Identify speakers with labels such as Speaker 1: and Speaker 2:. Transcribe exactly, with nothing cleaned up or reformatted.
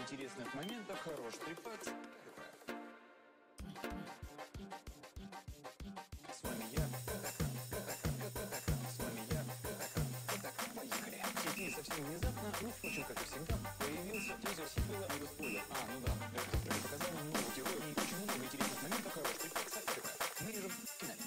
Speaker 1: интересных моментов, хорош припад. С вами я, с вами я, поехали. В сети совсем внезапно, ну, впрочем, как и всегда, появился тизер сиквела без спойлер. А, ну да, это показал нам нового героя и очень много интересных моментов, хорош припад. Мы режем киномикс.